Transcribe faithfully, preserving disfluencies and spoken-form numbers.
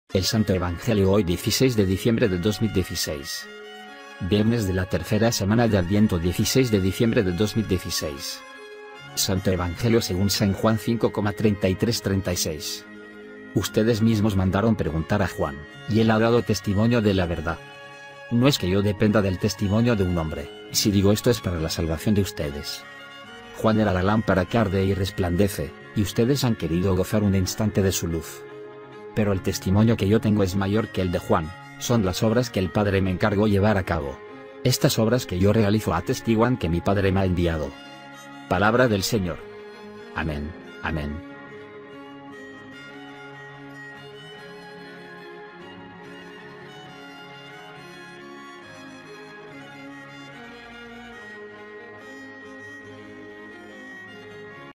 El Santo Evangelio hoy dieciséis de diciembre de dos mil dieciséis. Viernes de la tercera semana de Adviento dieciséis de diciembre de dos mil dieciséis. Santo Evangelio según San Juan cinco, treinta y tres a treinta y seis. Ustedes mismos mandaron preguntar a Juan, y él ha dado testimonio de la verdad. No es que yo dependa del testimonio de un hombre, si digo esto es para la salvación de ustedes. Juan era la lámpara que arde y resplandece, y ustedes han querido gozar un instante de su luz. Pero el testimonio que yo tengo es mayor que el de Juan, son las obras que el Padre me encargó llevar a cabo. Estas obras que yo realizo atestiguan que mi Padre me ha enviado. Palabra del Señor. Amén, amén.